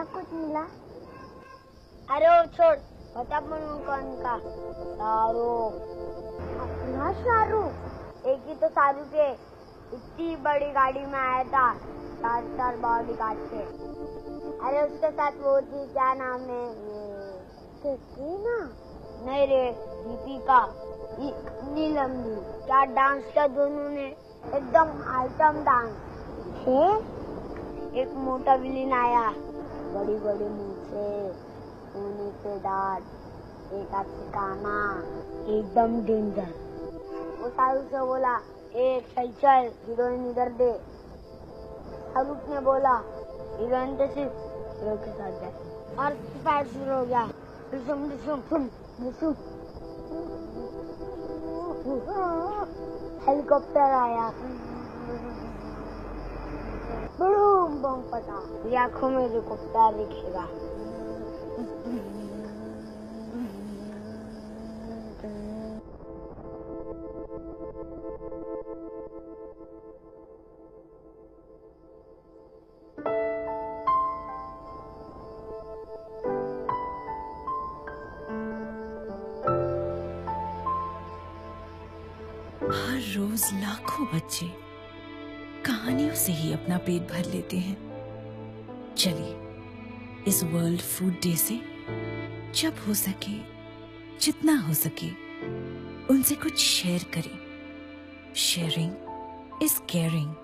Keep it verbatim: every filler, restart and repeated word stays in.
कुछ मिला? अरे वो छोड़, बता बनू कौन का? शाहरुख। अपना शाहरुख? एक ही तो शाहरुख है, इतनी बड़ी गाड़ी में आया था, चार चार बॉडी गार्ड थे। अरे उसके साथ वो थी, क्या नाम है? कैटरीना? नहीं रे, दीपिका। नीलम दी। क्या डांस किया दोनों ने, एकदम आइटम डांस है। एक मोटा विलेन आया, बड़ी बड़ी मूछे, ऊनी से दांत, एक हाथ से काना, एकदम डेंजर। वो शाहरुख से बोला, एक चल चल हीरोइन इधर दे। शाहरुख ने बोला, हीरोइन तो सिर्फ हीरो के साथ जाए। और फायर शुरू हो गया, डिसुम डिसुम डिसुम डिसुम। हेलीकॉप्टर आया, बूम बम फटा, मेरी आंखों में हेलीकॉप्टर दिखेगा। हर रोज लाखों बच्चे कहानियों से ही अपना पेट भर लेते हैं। चलिए इस वर्ल्ड फूड डे से जब हो सके, जितना हो सके, उनसे कुछ शेयर करें। Sharing is caring.